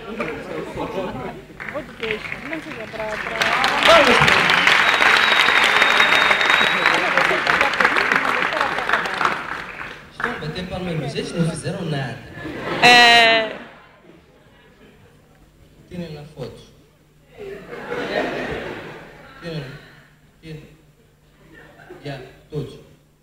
Vou de peixe. Não seja pra... Estão a bater palmas, mas eles não fizeram nada. Tirem lá fotos. Tirem. Já, todos.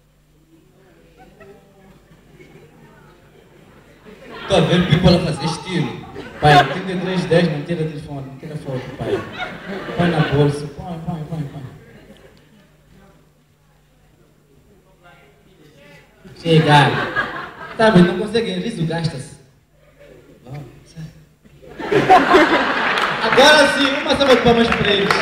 Estou a ver people a fazer estilo. Pai, 3310, não tira telefone, não tira foto, pai. Põe na bolsa, põe. Chega. Sabe, não consegue, riso gasta-se. Vamos, sai. Agora sim, uma salva de palmas para eles.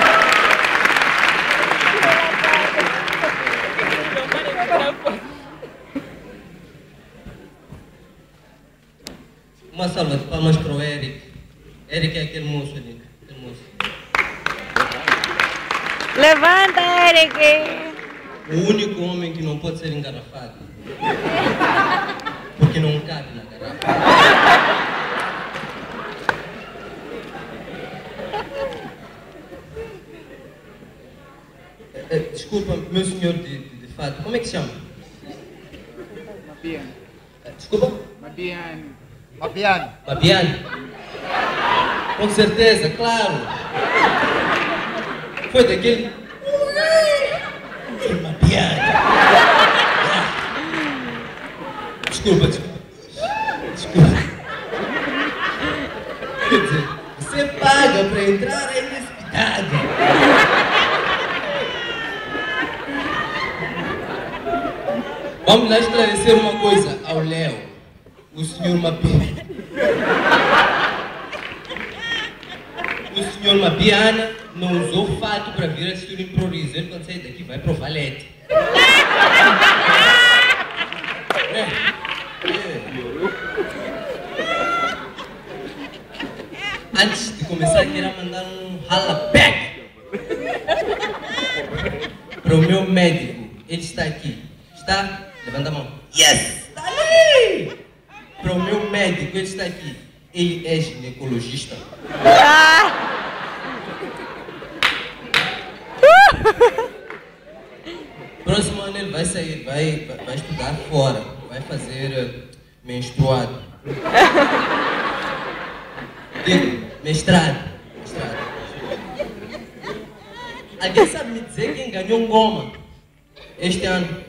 Uma salva de palmas para o Eric. Eric é aquele moço ali. Aquele moço. Levanta, Eric! O único homem que não pode ser engarrafado. Porque não cabe na garrafa. Desculpa, meu senhor de fato, como é que se chama? Mabiane. Desculpa? Mabiane. Mabiane? Com certeza, claro. Foi daquele... Mabiane. Desculpa. Quer dizer, você paga para entrar aí nesse pitado. Vamos lá esclarecer uma coisa ao Léo, o senhor Mabiane. O senhor Mabiana não usou fato para vir assistir o improviso. Ele, quando sair daqui, vai pro valete. Antes de começar, queria mandar um ralaback para o meu médico. Ele está aqui. Está? Levanta a mão. Yes! Está ali! Para o meu médico, ele está aqui. Ele é ginecologista. Próximo ano ele vai sair, vai estudar fora. Vai fazer menstruado. Digo, mestrado. Alguém sabe me dizer quem ganhou um goma este ano?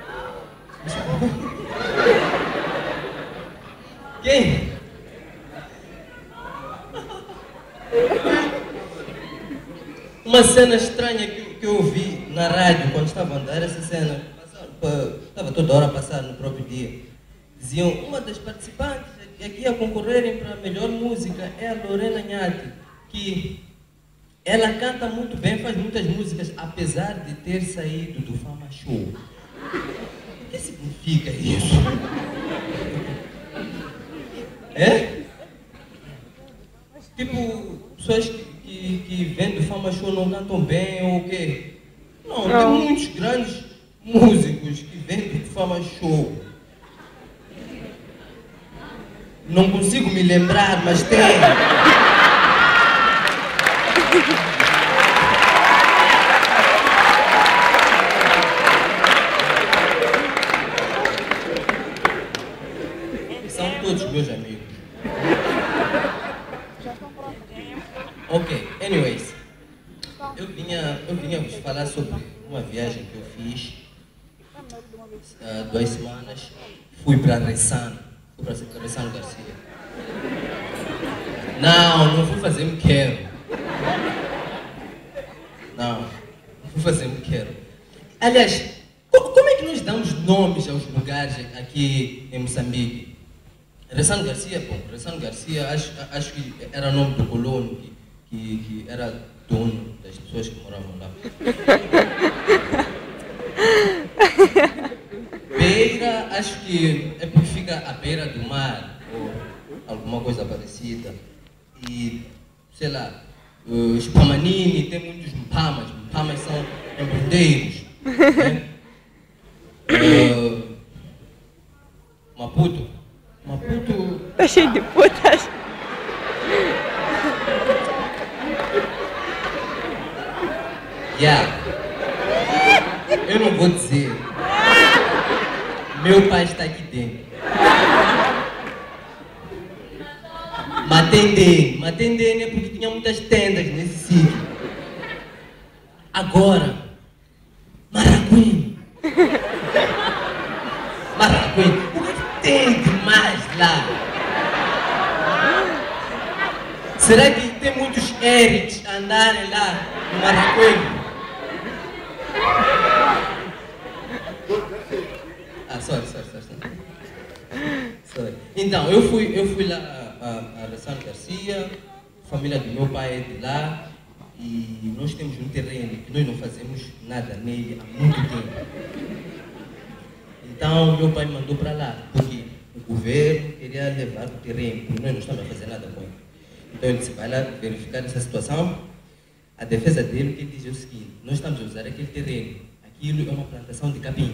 Quem? Uma cena estranha que eu vi na rádio quando estava a andar essa cena, estava toda hora a passar no próprio dia. Diziam, uma das participantes aqui a concorrerem para a melhor música é a Lorena Nhati, que ela canta muito bem, faz muitas músicas, apesar de ter saído do Fama Show. O que significa isso? É? Tipo, pessoas que vêm do Fama Show não cantam bem ou o quê? Não, tem muitos grandes músicos que vêm do Fama Show. Não consigo me lembrar, mas tem. São todos meus amigos. Ok, anyways. Eu vinha vos falar sobre uma viagem que eu fiz 2 semanas. Fui para Ressano. Fui para Ressano Garcia. Não fui fazer me quero. Não fui fazer me quero. Aliás, como é que nós damos nomes aos lugares aqui em Moçambique? Ressano Garcia, Ressano Garcia, acho que era o nome do colono que era dono das pessoas que moravam lá. Beira, acho que é porque fica à beira do mar, ou alguma coisa parecida. E, sei lá, os Pamanini, tem muitos Mpamas. Mpamas são embordeiros. Né? Maputo. Tá cheio de putas. Yeah. Eu não vou dizer. Meu pai está aqui dentro. Matendene é porque tinha muitas tendas nesse sítio. Agora, Maracuim. O que tem de mais lá? Será que tem muitos Erics a andarem lá no Maracuim? Sorry. Então, eu fui lá a Ressano Garcia, a família do meu pai é de lá, e nós temos um terreno que nós não fazemos nada nele há muito tempo. Então, meu pai me mandou para lá, porque o governo queria levar o terreno, porque nós não estamos a fazer nada com ele. Então, ele disse, vai lá verificar essa situação. A defesa dele, o que ele diz é o seguinte: nós estamos a usar aquele terreno, aquilo é uma plantação de capim.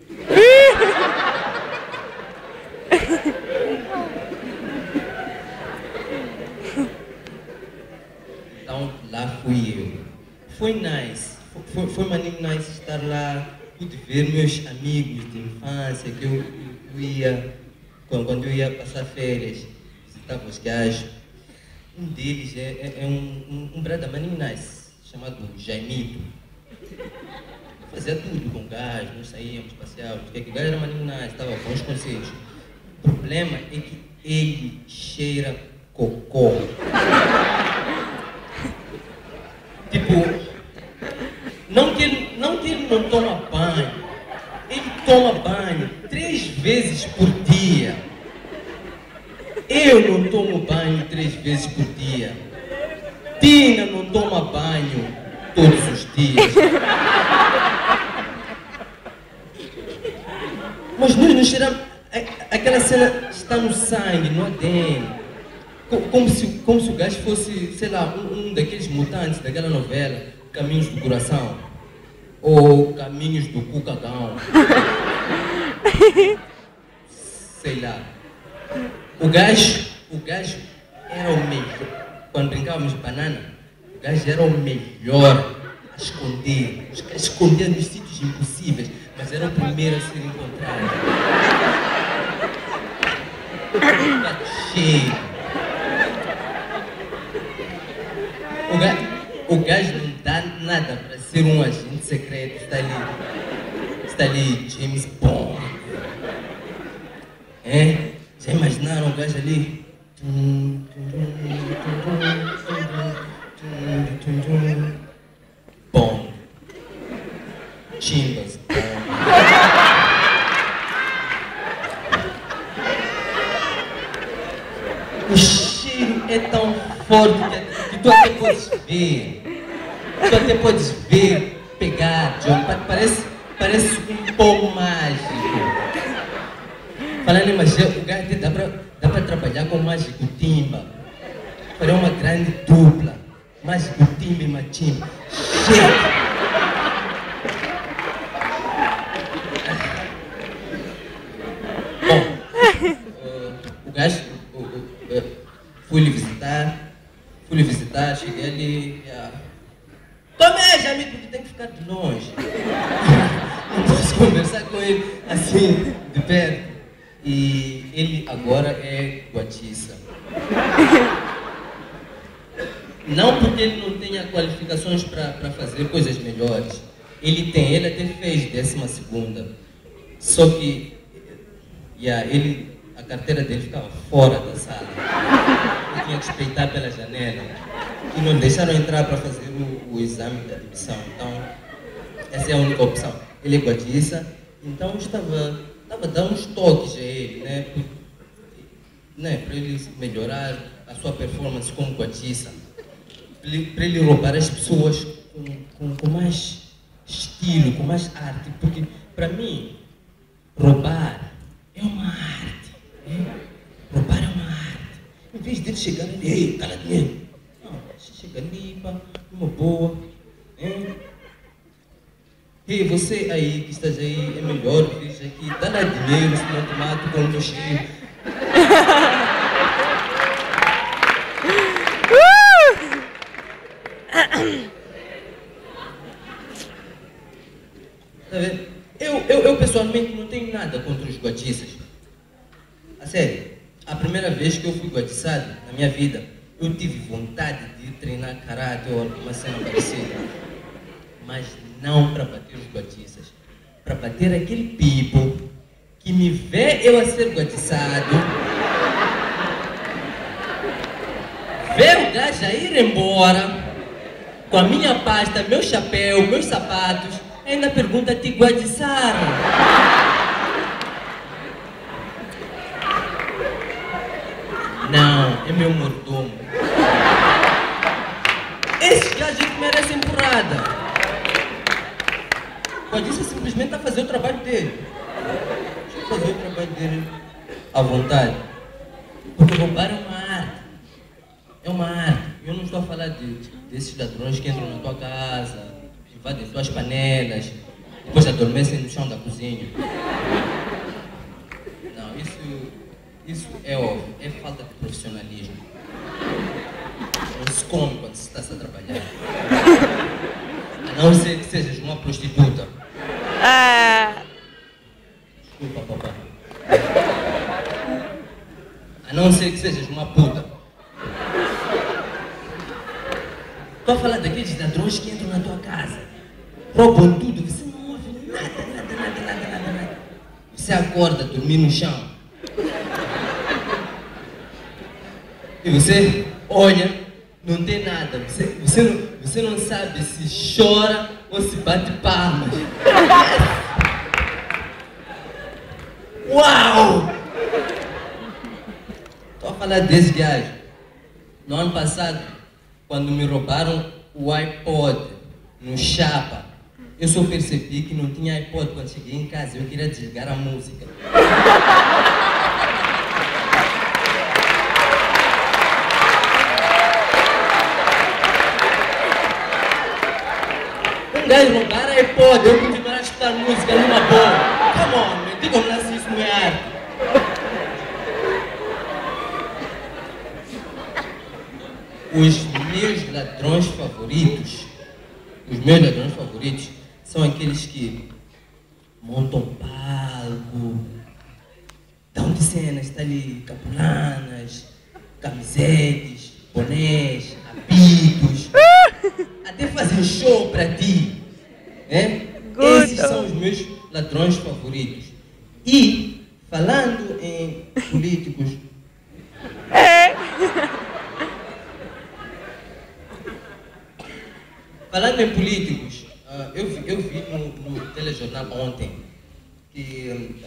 Então, lá fui eu. Foi nice, foi maninho nice estar lá, pude ver meus amigos de infância, que eu ia, quando eu ia passar férias, visitava os gajos. Um deles é um brother maninho nice, chamado Jaimito. Fazia tudo com gás, nós saíamos, passeávamos, porque o gás era maninho nice, estava com os conselhos. O problema é que ele cheira cocô. Tipo, não que ele não toma banho, ele toma banho 3 vezes por dia. Eu não tomo banho 3 vezes por dia. Tina não toma banho todos os dias. Mas nós não cheiramos. Aquela cena está no sangue, no ADN. Como se o gajo fosse, sei lá, um daqueles mutantes daquela novela, Caminhos do Coração. Ou Caminhos do Cucagão. Sei lá. O gajo era o melhor. Quando brincávamos de banana, o gajo era o melhor a esconder. Os gajos escondiam nos sítios impossíveis, mas era o primeiro a ser encontrado. Cheio. O gajo não dá nada para ser um agente secreto. Está ali James Bond. É? Já imaginaram o gajo ali? Bom. Chimbas. O cheiro é tão forte que tu até podes ver. Tu até podes ver, pegar, John. Parece um pão mágico. Falando em magia, o gajo dá para trabalhar com o mágico Timba. Fazer uma grande dupla. Mágico Timba e Matimba. Cheio. Bom, o gajo, fui lhe visitar, cheguei ali. Comeja, amigo, porque tem que ficar de longe. Não posso conversar com ele assim, de perto. E ele agora é guatiça. Não porque ele não tenha qualificações para fazer coisas melhores. Ele até fez 12ª. Só que a carteira dele ficava fora da sala. Eu tinha que espreitar pela janela. E não deixaram entrar para fazer o exame de admissão. Então, essa é a única opção. Ele é guatiça, então estava a dar uns toques a ele, para ele melhorar a sua performance como guatiça. Para ele roubar as pessoas com mais estilo, com mais arte. Porque, para mim, roubar é uma arte. Roubar é uma arte. Em vez dele chegar ali, ei, cala dinheiro. Não, chega ali, pá, uma boa. Ei, você aí que estás aí, é melhor vir aqui, dá lá dinheiro, senão te mato com o meu cheiro. guatiças. A sério, a primeira vez que eu fui guatiçado na minha vida, eu tive vontade de treinar karate ou alguma cena parecida. Mas não para bater os guatiças. Para bater aquele people que me vê eu a ser guatiçado, vê o gajo a ir embora, com a minha pasta, meu chapéu, meus sapatos, ainda pergunta: te guatiçaram? Não, é meu mordomo. Esses gajos merecem porrada. O guatiça simplesmente está a fazer o trabalho dele. Deixa eu fazer o trabalho dele à vontade. Porque roubar é uma arte. É uma arte. Eu não estou a falar desses ladrões que entram na tua casa, invadem tuas panelas, depois adormecem no chão da cozinha. Não, isso é óbvio, é falta de profissionalismo. Não se come quando se está a trabalhar. A não ser que sejas uma prostituta. Desculpa, papai. A não ser que sejas uma puta. Estou a falar daqueles ladrões que entram na tua casa, roubam tudo, você não ouve nada. Você acorda, dormir no chão. E você olha, não tem nada. Você não sabe se chora ou se bate palmas. Uau! Estou a falar desse gajo. No ano passado, quando me roubaram o iPod no Chapa, eu só percebi que não tinha iPod quando cheguei em casa. Eu queria desligar a música. Um gajo roubar iPod, eu continuar a escutar música numa boa. Come on, me digam lá se isso não é arte. Os meus ladrões favoritos são aqueles que montam palco, dão de cenas, está ali capulanas, camisetes, bonés, apitos, até fazem show para ti. Esses são os meus ladrões favoritos. E, falando em políticos, eu vi no telejornal ontem que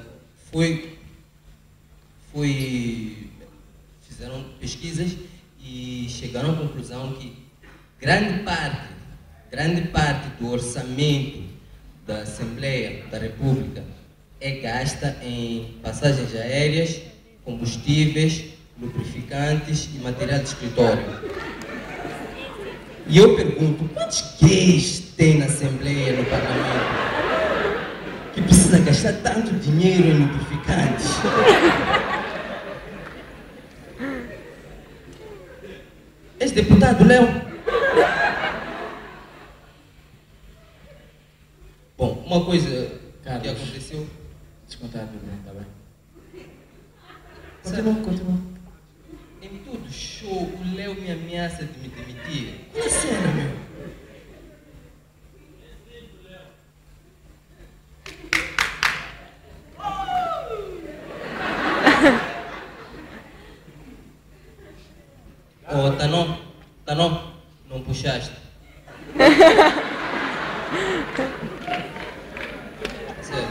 fizeram pesquisas e chegaram à conclusão que grande parte do orçamento da Assembleia da República é gasta em passagens aéreas, combustíveis, lubrificantes e material de escritório. E eu pergunto, quantos gays tem na Assembleia, no Parlamento, que precisa gastar tanto dinheiro em lubrificantes? És deputado, Léo? Bom, uma coisa que aconteceu... Descontar, tá bem? Continua. Em todo show, o Léo me ameaça de me demitir. Qual é a cena, meu? Oh, Tanon, não puxaste. Sério.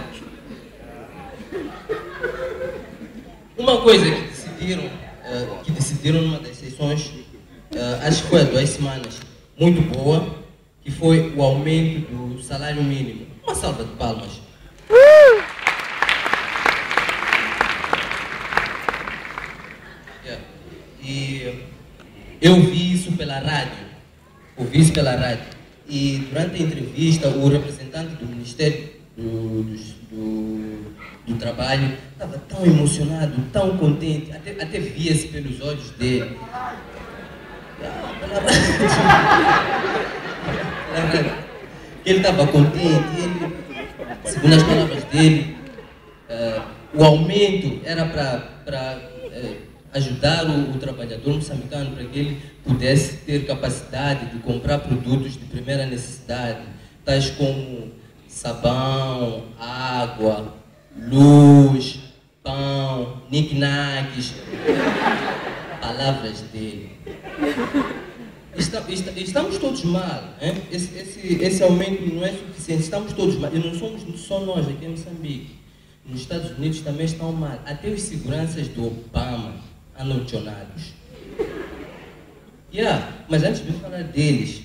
Uma coisa que decidiram numa das sessões, acho que foi há 2 semanas, muito boa, que foi o aumento do salário mínimo. Uma salva de palmas. E eu vi isso pela rádio. E durante a entrevista, o representante do Ministério do Trabalho estava tão emocionado, tão contente, até via-se pelos olhos dele. Ele estava contente, segundo as palavras dele, o aumento era para ajudar o trabalhador moçambicano para que ele pudesse ter capacidade de comprar produtos de primeira necessidade, tais como sabão, água, luz, pão, knick-knacks, palavras dele. Estamos todos mal, hein? Esse aumento não é suficiente, estamos todos mal, e não somos só nós aqui em Moçambique. Nos Estados Unidos também estão mal, até os seguranças do Obama andam tionados. Mas antes de eu falar deles,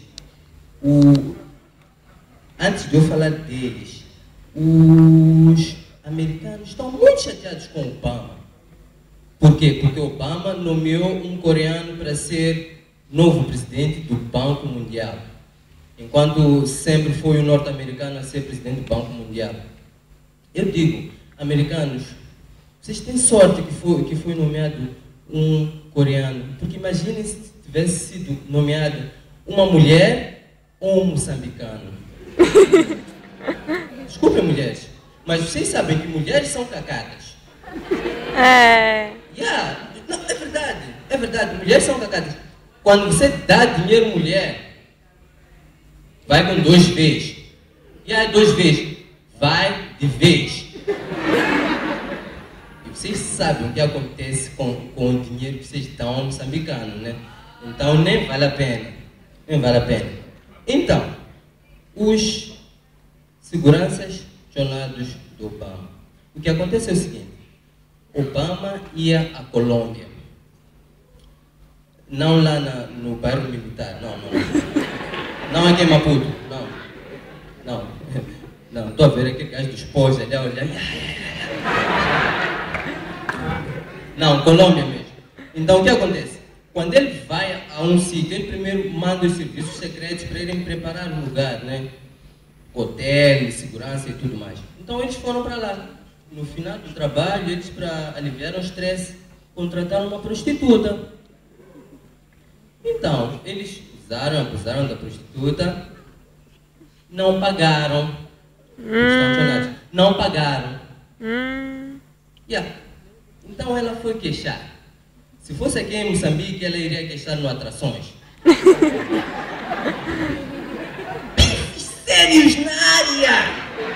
os americanos estão muito chateados com o Obama. Por quê? Porque o Obama nomeou um coreano para ser novo presidente do Banco Mundial, enquanto sempre foi o norte-americano a ser presidente do Banco Mundial. Eu digo, americanos, vocês têm sorte que foi nomeado um coreano, porque imaginem se tivesse sido nomeado uma mulher ou um moçambicano. Desculpem, mulheres, mas vocês sabem que mulheres são cacadas. Não, é verdade, mulheres são cacadas. Quando você dá dinheiro à mulher, vai com 2 vezes. 2 vezes, vai de vez. E vocês sabem o que acontece com o dinheiro que vocês dão ao moçambicano, né? Então nem vale a pena. Então, os seguranças tionados do Obama. O que acontece é o seguinte: Obama ia à Colômbia. Não lá no bairro militar, não aqui em Maputo, não, estou a ver aquele gajo dos pós ali a olhar. Não, Colômbia mesmo. Então o que acontece? Quando ele vai a um sítio, ele primeiro manda os serviços secretos para irem preparar o lugar, né? Hotel, segurança e tudo mais. Então eles foram para lá. No final do trabalho, eles, para aliviar o estresse, contrataram uma prostituta. Então, eles abusaram da prostituta, não pagaram. Não pagaram. Então ela foi queixar. Se fosse aqui em Moçambique, ela iria queixar no Atrações. Sérios na área!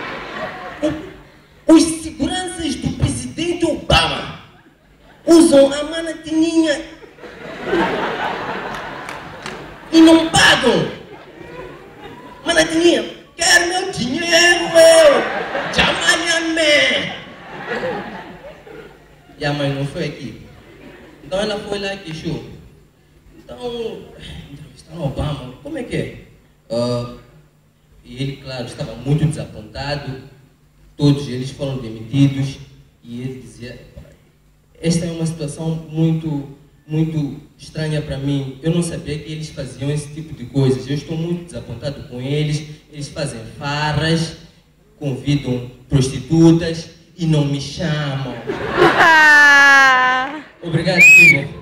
Os seguranças do presidente Obama usam a manatininha e não pagam. Manatininha, quero meu dinheiro, chamanha-me. E a mãe não foi aqui. Então ela foi lá e queixou. Então, entrevistaram Obama, como é que é? E ele, claro, estava muito desapontado. Todos eles foram demitidos. E ele dizia: esta é uma situação muito estranha para mim. Eu não sabia que eles faziam esse tipo de coisas. Eu estou muito desapontado com eles. Eles fazem farras, convidam prostitutas e não me chamam. Obrigado, Tibo.